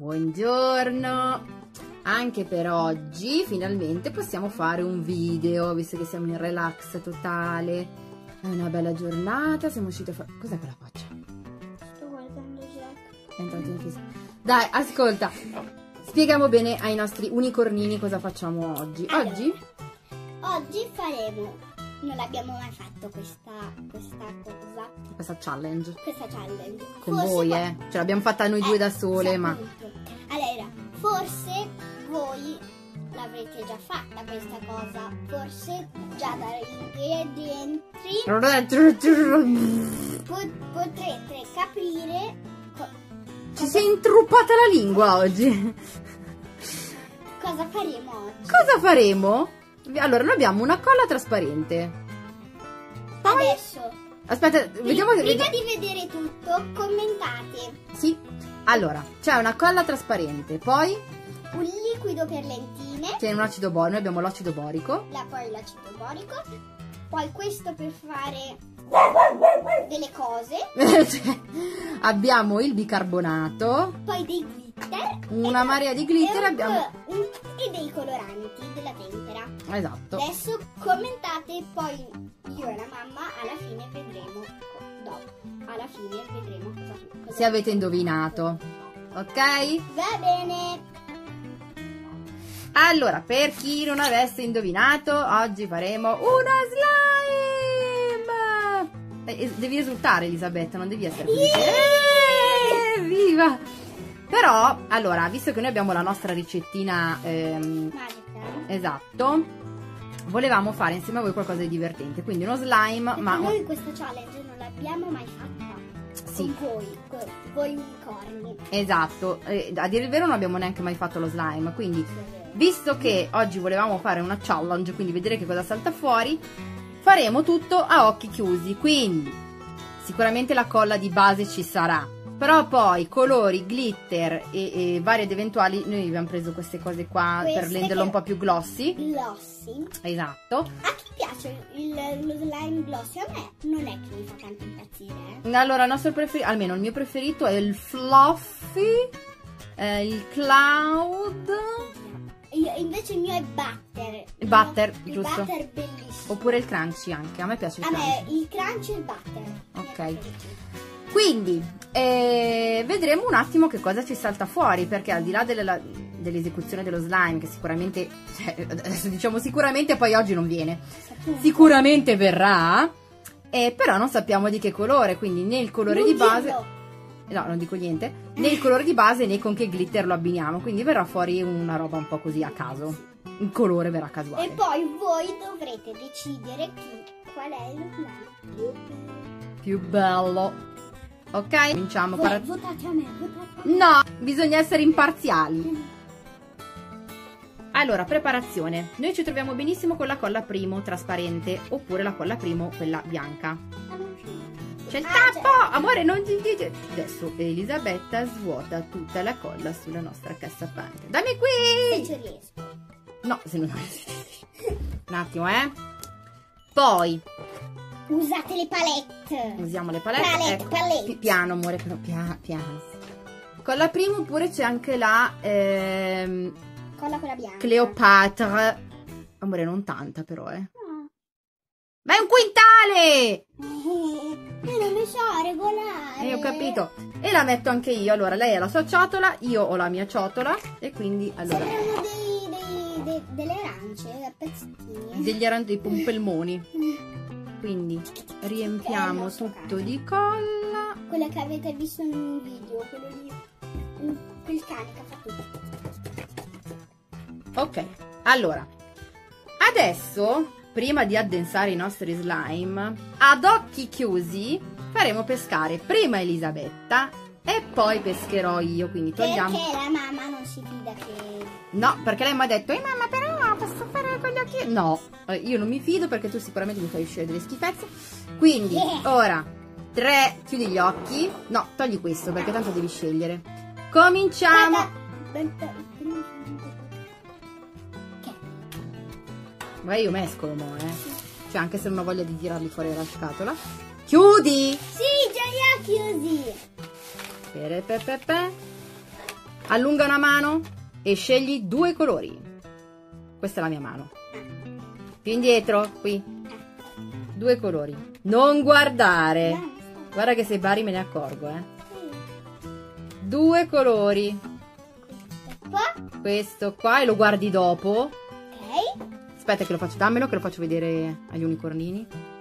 Buongiorno! Anche per oggi finalmente possiamo fare un video, visto che siamo in relax totale. È una bella giornata, siamo usciti a fare... Cos'è quella faccia? Sto guardando Jack. È entrato in fissa. Dai, ascolta, spieghiamo bene ai nostri unicornini cosa facciamo oggi. Allora, Oggi faremo, non l'abbiamo mai fatto questa cosa, questa challenge questa challenge. con Forse voi, qua- Ce l'abbiamo fatta noi due da sole, sì, ma... appunto. Allora, forse voi l'avrete già fatta questa cosa, forse già dagli ingredienti potrete capire Ci si è intruppata la lingua oggi. cosa faremo oggi. Cosa faremo? Allora, noi abbiamo una colla trasparente. Poi... Adesso, Aspetta, vediamo... prima di vedere tutto, commentate. Sì. Allora, c'è una colla trasparente, poi Un liquido per lentine, c'è un acido borico, noi abbiamo l'acido borico. poi l'acido borico, poi questo per fare delle cose, Cioè, abbiamo il bicarbonato, poi dei glitter, una marea di glitter, abbiamo... e dei coloranti della tempera. Esatto. Adesso commentate, poi io e la mamma alla fine vedremo cosa Se avete indovinato. Ok? va bene. Allora, per chi non avesse indovinato, oggi faremo uno slime! Devi esultare, Elisabetta, non devi essere così. Viva! Però, allora, visto che noi abbiamo la nostra ricettina, Magica. esatto, volevamo fare insieme a voi qualcosa di divertente. Quindi uno slime, Perché ma... noi questa challenge non l'abbiamo mai fatta. Sì. Con voi unicorni. Esatto, a dire il vero non abbiamo neanche mai fatto lo slime, quindi visto che oggi volevamo fare una challenge, quindi vedere che cosa salta fuori, faremo tutto a occhi chiusi, quindi sicuramente la colla di base ci sarà, però poi colori, glitter e vari ed eventuali, noi abbiamo preso queste cose qua per Queste renderlo un che- po' più glossy, Glossy. esatto. A chi piace lo slime glossy? A me non è che mi fa tanto impazzire. Allora il nostro preferito, almeno il mio preferito è il fluffy, il cloud... Invece il mio è butter. Il butter, il giusto. butter bellissimo. Oppure il crunchy anche, a me piace il A crunchy. me il crunch e il butter. Ok. Quindi vedremo un attimo che cosa ci salta fuori, perché al di là dell'esecuzione dello slime, che sicuramente, adesso diciamo sicuramente, poi oggi non viene, sicuramente verrà, però non sappiamo di che colore, quindi né il colore di base... No, non dico niente. Né il colore di base né con che glitter lo abbiniamo. Quindi verrà fuori una roba un po' così a caso. Il colore verrà casuale. E poi voi dovrete decidere qual è lo slime. Più bello. Ok? Cominciamo. Votate a me, votate a me. No, bisogna essere imparziali. Allora, preparazione. Noi ci troviamo benissimo con la colla primo trasparente, oppure la colla primo, quella bianca. C'è il tappo! Amore, non ti dice. Adesso Elisabetta svuota tutta la colla sulla nostra cassaforte. Dammi Se qui! ci riesco. No, se non... Un attimo, Poi Usate le palette. usiamo le palette. Palette. Piano, amore, piano. Colla primo, oppure c'è anche la Colla quella bianca. Cleopatra. Amore, non tanta però, No. Ma è un quintale! Io non lo so regolare. Ho capito. E la metto anche io. Allora, lei ha la sua ciotola, io ho la mia ciotola. E quindi, allora... Sembrano delle arance a pezzettini. dei pompelmoni. Quindi riempiamo tutto di colla. Quella che avete visto in un video, quello lì. Quel cane che ha fatto. Ok, allora. Adesso, prima di addensare i nostri slime, ad occhi chiusi faremo pescare prima Elisabetta e poi pescherò io. Quindi togliamo... Perché la mamma non si fida che... No, perché lei mi ha detto, mamma, però posso fare con gli occhi? No, io non mi fido perché tu sicuramente mi fai uscire delle schifezze. Quindi, ora, 3, chiudi gli occhi. No, togli questo perché tanto devi scegliere. Cominciamo. Ma io mescolo, Cioè, anche se non ho voglia di tirarli fuori dalla scatola. Chiudi! Sì, già li ha chiusi. Perepepepe. Allunga una mano e scegli 2 colori. Questa è la mia mano. Più indietro, qui. 2 colori. Non guardare. Guarda che se bari me ne accorgo, 2 colori. Questo qua e lo guardi dopo. Ok. Aspetta che lo faccio, dammelo che lo faccio vedere agli unicornini.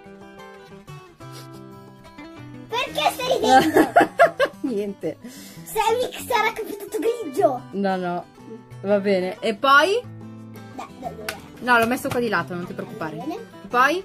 Perché stai ridendo? Niente. Sammy sarà capitato grigio. No, va bene. E poi? Dov'è? No, l'ho messo qua di lato, non ti preoccupare. Bene. E poi?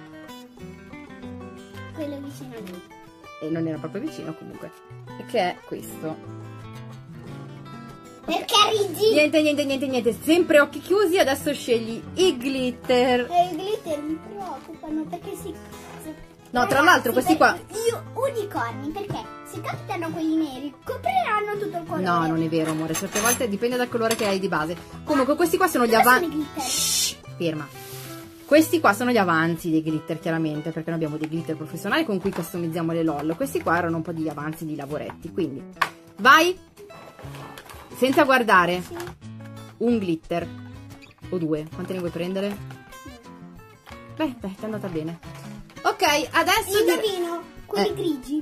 Quello vicino a lui. E non era proprio vicino comunque. E che è questo? Perché ridi? Niente. Sempre occhi chiusi. Adesso scegli i glitter. E i glitter mi preoccupano perché si... No, tra l'altro questi qua... Io unicorni, perché se capitano quelli neri copriranno tutto il colore. No, non è vero, amore. Certe volte dipende dal colore che hai di base. Comunque questi qua sono gli Dove sono i avanzi... glitter? Shh, ferma. Questi qua sono gli avanzi dei glitter, chiaramente, perché noi abbiamo dei glitter professionali con cui customizziamo le LOL. Questi qua erano un po' di avanzi di lavoretti, quindi... Vai! Senza guardare. Sì. Un glitter. O 2. Quanti ne vuoi prendere? Beh, ti è andata bene. Ok, adesso... Indovino, quelli grigi.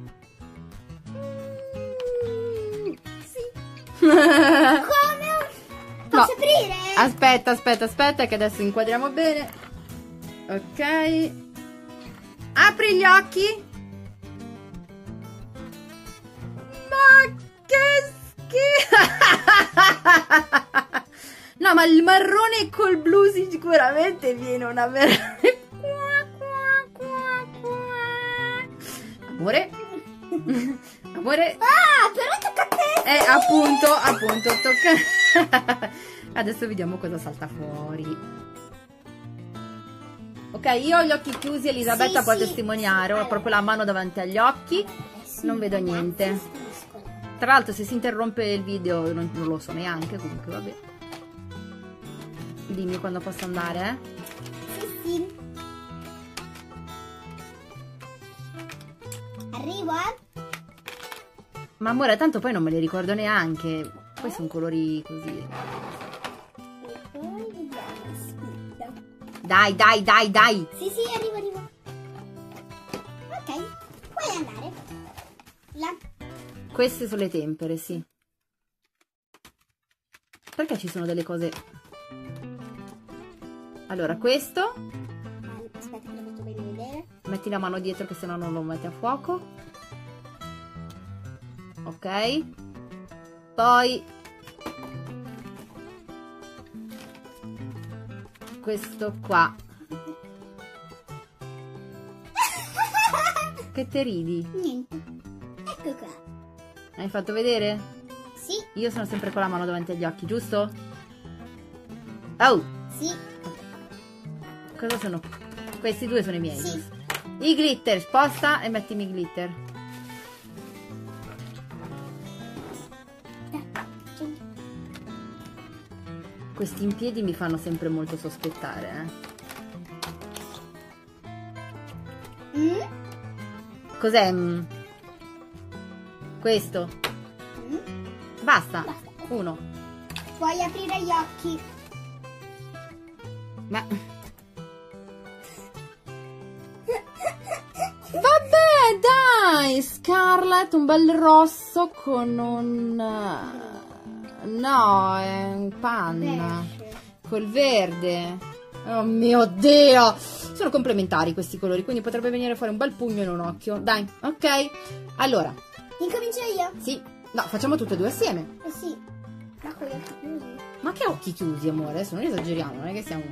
Sì. Come? Posso aprire? Aspetta, che adesso inquadriamo bene. Ok. Apri gli occhi. Ma che schifo! No, ma il marrone col blu sicuramente viene una vera... Amore? Amore? Ah, però tocca a te! Appunto, tocca... Adesso vediamo cosa salta fuori. Ok, io ho gli occhi chiusi, Elisabetta può testimoniare, ho proprio la mano davanti agli occhi, non vedo niente. Tra l'altro se si interrompe il video non lo so neanche, comunque vabbè. Dimmi quando posso andare, Sì. Arrivo, Ma amore, tanto poi non me li ricordo neanche. Poi sono colori così. E poi vediamo, aspetta. Dai. Sì, arrivo. Ok, puoi andare. Là. Queste sono le tempere, sì. Perché ci sono delle cose... Allora, questo... Aspetta che lo faccio bene vedere. Metti la mano dietro che sennò non lo metti a fuoco. Ok. Poi... questo qua. Che te ridi? Niente. Ecco qua. Hai fatto vedere? Sì. Io sono sempre con la mano davanti agli occhi, giusto? Oh! Sì. Cosa sono? Questi 2 sono i miei. Sì. I glitter, sposta e mettimi i glitter. Questi in piedi mi fanno sempre molto sospettare, Cos'è? Questo? Basta. 1. Puoi aprire gli occhi. Ma... Vabbè, dai! Scarlett, un bel rosso con un... No, è un panna. Col verde. Oh mio Dio! Sono complementari questi colori, quindi potrebbe venire fuori un bel pugno in un occhio. Dai, ok? Allora. Incomincio io? Sì. No, facciamo tutte e 2 assieme. Sì. Ma con gli occhi chiusi. Ma che occhi chiusi, amore? Adesso non esageriamo, non è che siamo...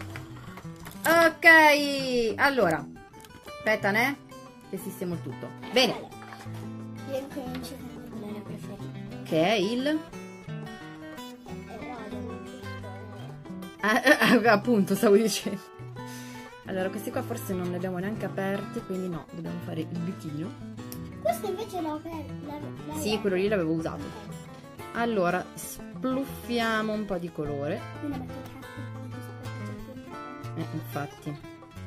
Ok, allora. Aspetta, ne? Che sistemo il tutto. Bene. Io incomincio con il colore preferito. Che è il... appunto, stavo dicendo. Allora, questi qua forse non li abbiamo neanche aperti, quindi no, dobbiamo fare il bichino. Questo invece l'ho aperto. Sì, quello lì l'avevo usato. Allora, spluffiamo un po' di colore. Infatti.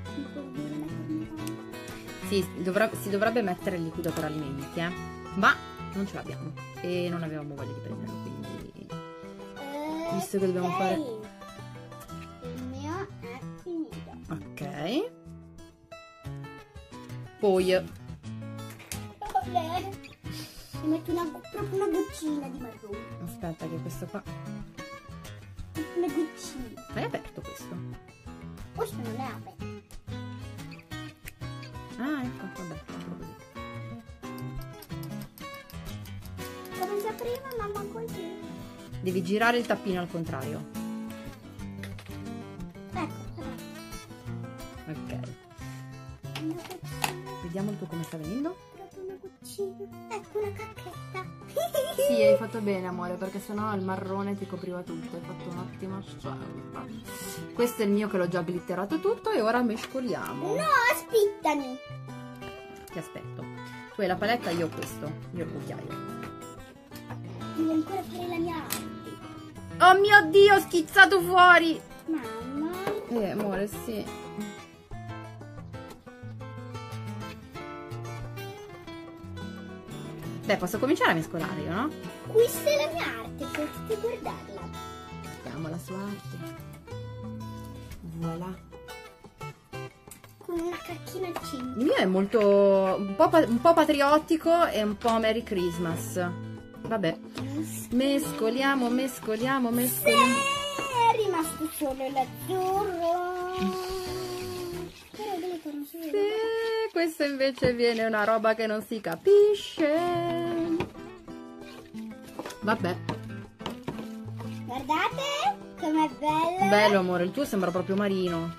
Sì, si dovrebbe mettere il liquido per alimenti, ma non ce l'abbiamo e non avevamo voglia di prenderlo qui. visto che dobbiamo fare... Il mio è finito. Ok. Poi... Vabbè. Mi metto proprio una goccina di marrone. Aspetta che questo qua... Una goccina. Hai aperto questo? Questo non è aperto. Ah, ecco, vabbè, proprio così. Come già prima, mamma così. Devi girare il tappino al contrario. Ecco, Ok. una goccina. Vediamo il tuo come sta venendo. Proprio una goccina. Ecco una cacchetta. Sì, hai fatto bene, amore, perché sennò il marrone ti copriva tutto. Hai fatto un'ottima scelta. Questo è il mio che l'ho già glitterato tutto e ora mescoliamo. No, aspettami. Ti aspetto. Tu hai la paletta, io ho questo. Io ho il cucchiaio. Devo ancora fare la mia arte. Oh mio Dio, ho schizzato fuori! Mamma. Amore, sì. Beh, posso cominciare a mescolare io, no? Questa è la mia arte, potete guardarla. Vediamo la sua arte. Voilà. Con una cacchina al centro. Il mio è molto... un po' patriottico e un po' Merry Christmas. Vabbè. Mescoliamo. È rimasto solo l'azzurro. Però dove torno su? Sì, questa invece viene una roba che non si capisce. Vabbè. Guardate com'è bella. Bello, amore, il tuo sembra proprio marino.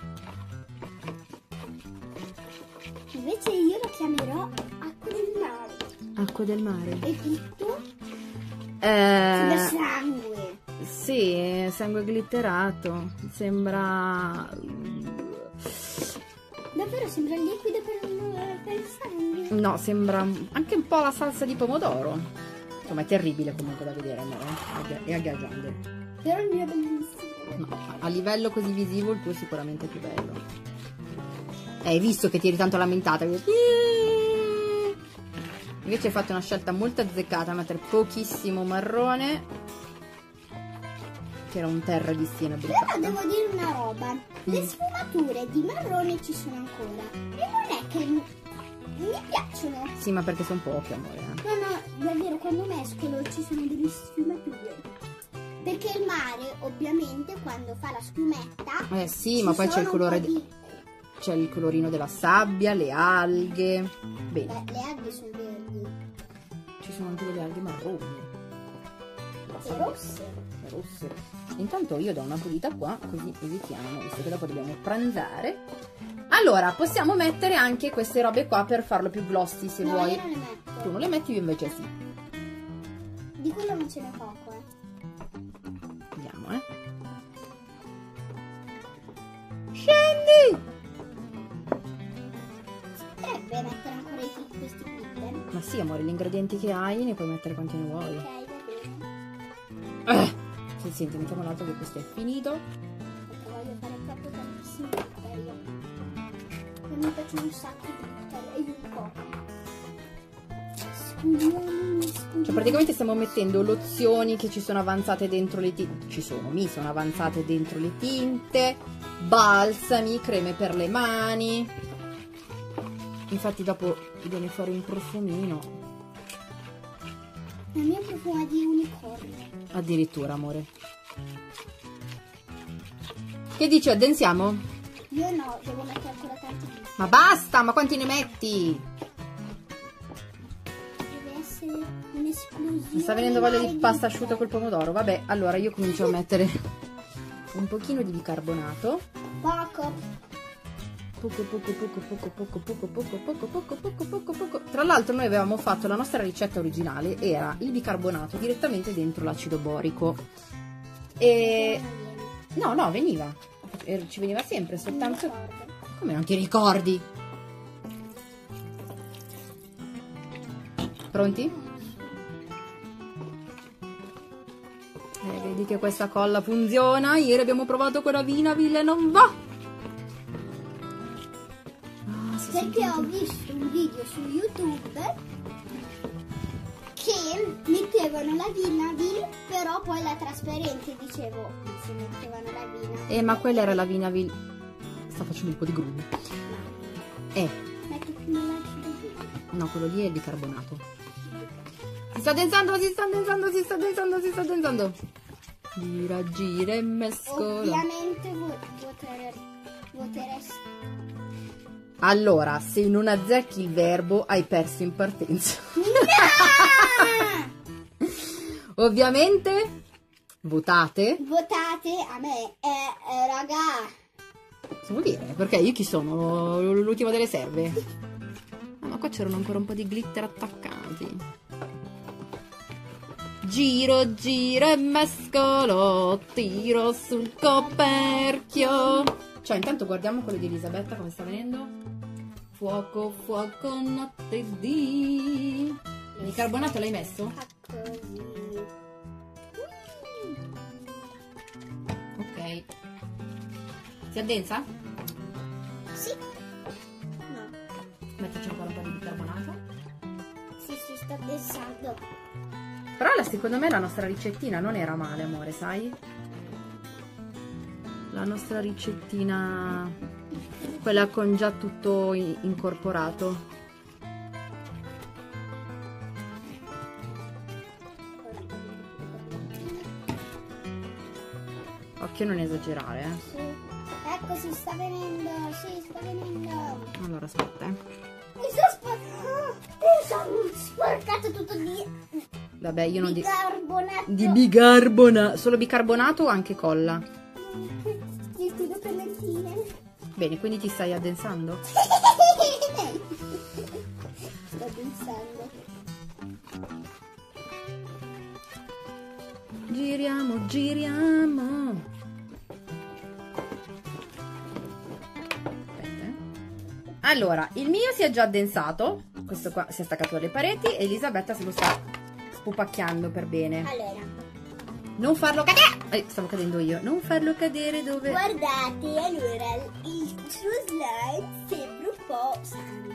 Invece io lo chiamerò acqua del mare. Acqua del mare. E tutto sembra Eh, sangue. sì, sangue glitterato. Sembra... Davvero sembra liquido per il sangue. No, sembra anche un po' la salsa di pomodoro. Insomma, è terribile comunque da vedere, amore. È agghiaggiante. Però il mio è bellissimo. No, a livello così visivo il tuo è sicuramente più bello. Hai visto che ti eri tanto lamentata? Invece hai fatto una scelta molto azzeccata, mettere pochissimo marrone, che era un terra di Siena Però bruciato. devo dire una roba. Le sfumature di marrone ci sono ancora. E non è che mi piacciono. Sì, ma perché sono poche, amore. No, davvero, quando mescolo ci sono delle sfumature. Perché il mare, ovviamente, quando fa la schiumetta... Sì, ma poi c'è il colore... C'è il colorino della sabbia, le alghe. Bene. Le alghe sono verdi. Ci sono anche delle alghe marroni. E rosse. Rosse. Intanto io do una pulita qua, così evitiamo, visto che dopo dobbiamo pranzare. Allora, possiamo mettere anche queste robe qua per farlo più glossy, se No, vuoi. io non le metto. Tu non le metti, io invece sì. Di quello non ce n'è poco, Vediamo, Scendi! Potrebbe mettere ancora questi glitter. Ma sì, amore, gli ingredienti che hai ne puoi mettere quanti ne vuoi. Ok, va bene. Sì, senti, mettiamo l'altro che questo è finito. Perché voglio fare proprio tantissimi glitter io. E mi piacciono un sacco di glitter e io un po'. Cioè praticamente stiamo mettendo lozioni che ci sono avanzate dentro le tinte. Mi sono avanzate dentro le tinte, balsami, creme per le mani. Infatti dopo viene fuori un profumino. La mia profuma di unicorno. Addirittura, amore. Che dici, addensiamo? Io no, devo mettere ancora tanti glitter. Ma basta, ma quanti ne metti? Deve essere un'esplosione. Mi sta venendo voglia di mare pasta glitter. asciutta col pomodoro. Vabbè, allora io comincio a mettere un pochino di bicarbonato. Poco. Poco. Tra l'altro noi avevamo fatto la nostra ricetta originale, era il bicarbonato direttamente dentro l'acido borico. E no, veniva. Ci veniva sempre, soltanto... Come non ti ricordi? Pronti? Vedi che questa colla funziona. Ieri abbiamo provato quella Vinaville e non va. Perché ho visto un video su YouTube che mette mettevano la Vinavil, però poi la trasparente, dicevo, si mettevano la Vinavil. Ma quella era la Vinavil. Sta facendo un po' di grumi. Metto più nell'acido vino. No, quello lì è il bicarbonato. Si sta densando, si sta densando, si sta densando, si sta densando. Gira, gira e mescola. Ovviamente voterei. Allora, se non azzecchi il verbo, hai perso in partenza. No! Ovviamente, votate. Votate a me, raga. Cosa vuol dire? Perché io chi sono? L'ultima delle serve? Ah, ma qua c'erano ancora un po' di glitter attaccati. Giro, giro e mescolo, tiro sul coperchio. Cioè, intanto guardiamo quello di Elisabetta come sta venendo. Fuoco, fuoco, notte di... Il bicarbonato l'hai messo? Così. Ok. Si addensa? Sì. No. Mettici ancora un po' di bicarbonato. Sì, sto pensando. Però secondo me la nostra ricettina non era male, amore, sai? La nostra ricettina, quella con già tutto incorporato. Occhio a non esagerare, Sì. Ecco, si sta venendo. Sì, sta venendo. Allora, aspetta, Mi sono sporcato tutto di Vabbè, io non bicarbonato. di bicarbonato. Solo bicarbonato o anche colla? Di due pelletine. Bene, quindi ti stai addensando? Sto pensando. Giriamo, giriamo. Aspetta. Allora, il mio si è già addensato. Questo qua si è staccato dalle pareti e Elisabetta se lo sta spupacchiando per bene. Allora, Non farlo cadere! Stavo cadendo io. Non farlo cadere dove... guardate, allora il suo slime sembra un po' sangue.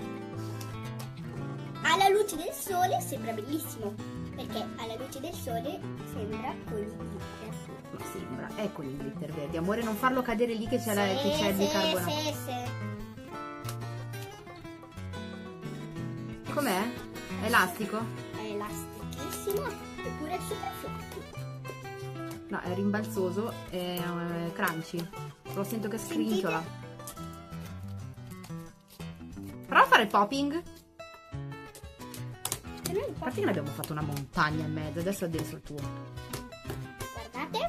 Alla luce del sole sembra bellissimo, perché alla luce del sole sembra con il glitter. Ma sembra, ecco il glitter verde. Amore, non farlo cadere lì che c'è il bicarbonato. Sì. Com'è? È elastico? È elastichissimo, eppure è super flotto. No, è rimbalzoso, è crunchy. Lo sento che scrinciola. Prova a fare il popping. A parte che ne abbiamo fatto una montagna e mezzo, adesso addenso il tuo. Guardate.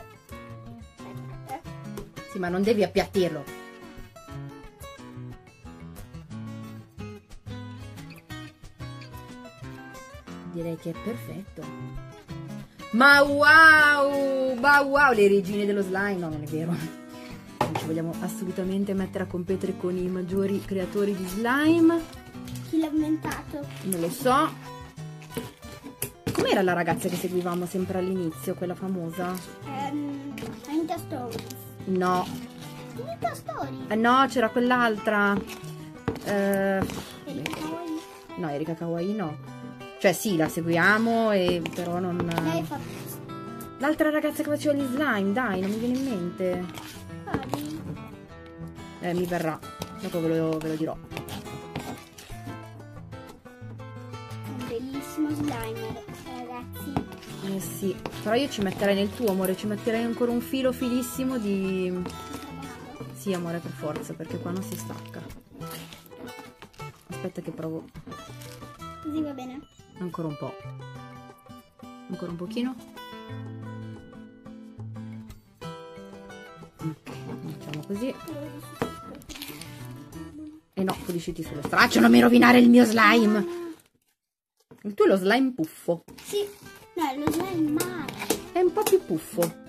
Sì, ma non devi appiattirlo. Direi che è perfetto. Ma wow, le regine dello slime. No, non è vero. Non ci vogliamo assolutamente mettere a competere con i maggiori creatori di slime. Chi l'ha inventato? Non lo so. Com'era la ragazza che seguivamo sempre all'inizio, quella famosa? Anita Story. No. Anita Story. No, c'era quell'altra. Erika Kawaii. No, Erika Kawaii no. Cioè sì, la seguiamo, però non... Lei fa L'altra ragazza che faceva gli slime, dai, non mi viene in mente. Fabi. Mi verrà, dopo ve lo dirò. Un bellissimo slime, ragazzi. Sì, però io ci metterei nel tuo, amore, ci metterei ancora un filissimo di... Sì, amore, per forza, perché qua non si stacca. Aspetta che provo Così va bene. ancora un po'. Ancora un pochino. Facciamo così. E no, pulisciti sullo straccio, non mi rovinare il mio slime. Il tuo è lo slime puffo. Sì, no, è lo slime mare. È un po' più puffo.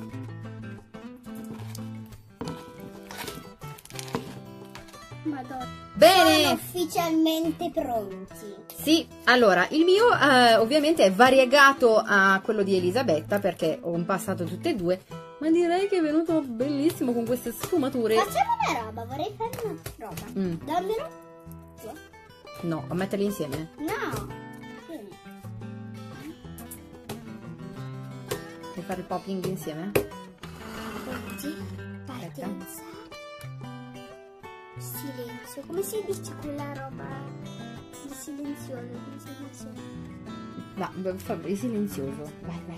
Madonna. Bene! Sono ufficialmente pronti. Sì, allora, il mio ovviamente è variegato a quello di Elisabetta perché ho impastato tutte e due, ma direi che è venuto bellissimo con queste sfumature. Facciamo una roba, vorrei fare una roba. Dammelo. No, a metterli insieme. No. Bene. fare il popping insieme? Pronti? Partenza. Silenzio. Come si dice quella roba di silenzioso? Come si dice? Va, Fabri, silenzioso. Vai, vai, vai.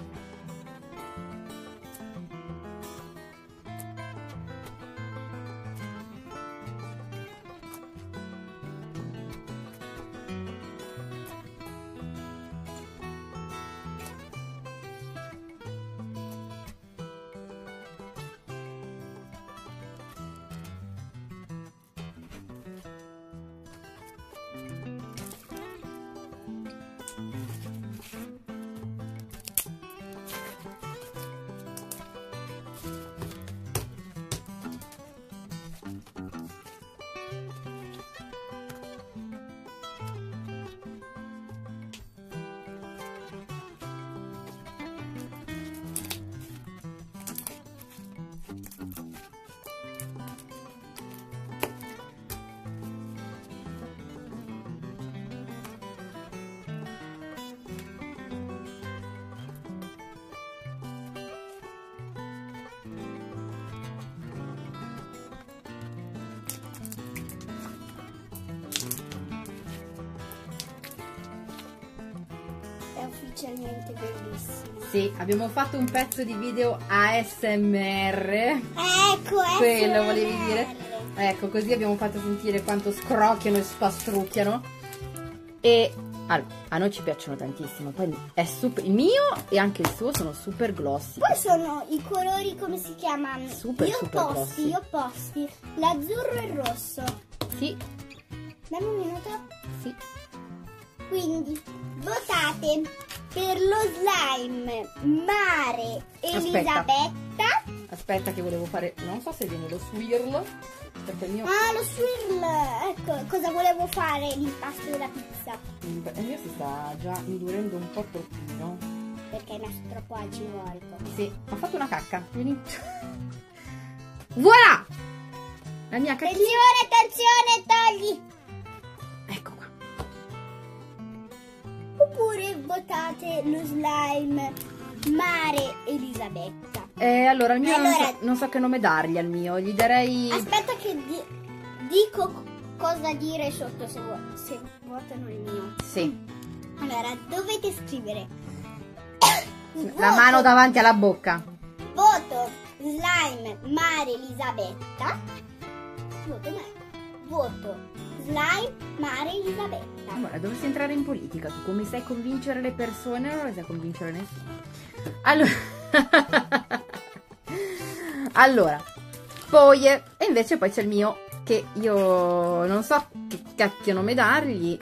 Ufficialmente bellissimo. Sì, abbiamo fatto un pezzo di video ASMR. Ecco, quello volevi dire? Ecco, così abbiamo fatto sentire quanto scrocchiano e spastrucchiano. E a noi ci piacciono tantissimo. Poi è super, il mio e anche il suo sono super glossy. Poi sono i colori, come si chiamano? Super glossy. Gli opposti, l'azzurro e il rosso. Sì. Dammi un minuto. Sì. Quindi votate per lo slime Mare Elisabetta. Aspetta che volevo fare, non so se viene lo swirl, perché il mio... Ah, lo swirl! Ecco, cosa volevo fare? L'impasto della pizza. Il mio si sta già indurendo un po' troppino. Perché è messo troppo acido. Sì, ho fatto una cacca. Vieni. Voilà! La mia cacca. Attenzione, togli! Ecco qua. Oppure votate lo slime Mare Elisabetta. Allora, il mio non so che nome dargli al mio. Gli darei... Aspetta che dico cosa dire sotto se votano il mio. Sì. Allora, dovete scrivere la mano davanti alla bocca. Voto slime Mare Elisabetta. Voto slime Mare Elisabetta. Allora, dovresti entrare in politica. Tu come sai convincere le persone, non sai convincere nessuno. Allora, poi e invece poi c'è il mio, che io non so che cacchio nome dargli.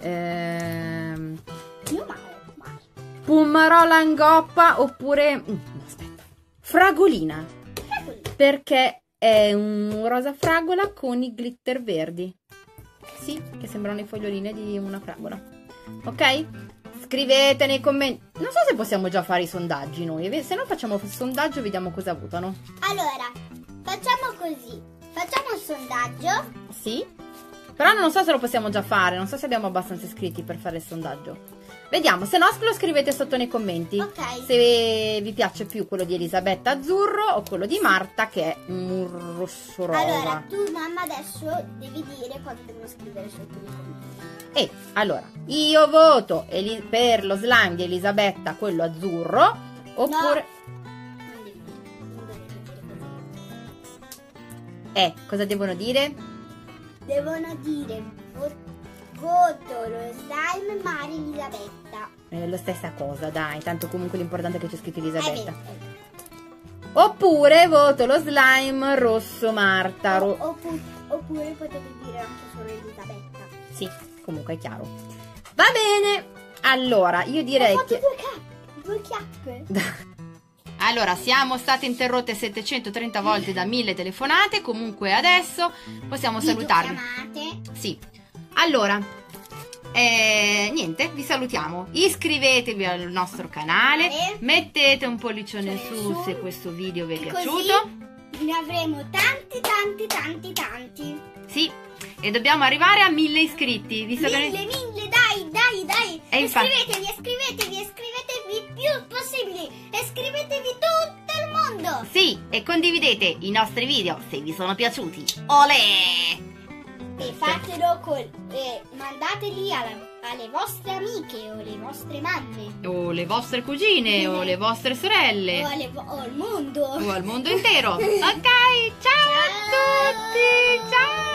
Io mare. Pumarola angoppa oppure aspetta, fragolina, perché è un rosa fragola con i glitter verdi. Sì, che sembrano le foglioline di una fragola. Ok? Scrivete nei commenti. Non so se possiamo già fare i sondaggi noi. Se no facciamo il sondaggio e vediamo cosa votano. Allora, facciamo così. Facciamo il sondaggio. Sì. Però non so se lo possiamo già fare. Non so se abbiamo abbastanza iscritti per fare il sondaggio. Vediamo. Se no lo scrivete sotto nei commenti. Ok. Se vi piace più quello di Elisabetta azzurro o quello di Marta che è un rosso rosa. Allora, tu mamma adesso devi dire cosa devono scrivere sotto nei commenti. E allora, io voto per lo slime di Elisabetta, quello azzurro, oppure... Non dovete dire così. Cosa devono dire? Devono dire voto lo slime Mare Elisabetta. La stessa cosa, dai, tanto comunque l'importante è che c'è scritto Elisabetta. Vero. Oppure voto lo slime rosso Marta. Oppure potete dire anche solo Elisabetta. Sì, comunque è chiaro. Va bene, allora io direi che... Due chiappe. Allora, siamo state interrotte 730 volte da 1000 telefonate. Comunque adesso possiamo salutarvi. Sì. Allora, niente, vi salutiamo. Iscrivetevi al nostro canale. Mettete un pollicione su se questo video vi è piaciuto. Ne avremo tanti. Sì, e dobbiamo arrivare a 1000 iscritti. Visto 1000, dai. E Iscrivetevi più possibili. Iscrivetevi tutti. Sì, e condividete i nostri video se vi sono piaciuti. Olè! E fatelo mandateli alle vostre amiche o alle vostre mamme O le vostre cugine o le vostre sorelle o al mondo. o al mondo intero. Ok, ciao a tutti, ciao!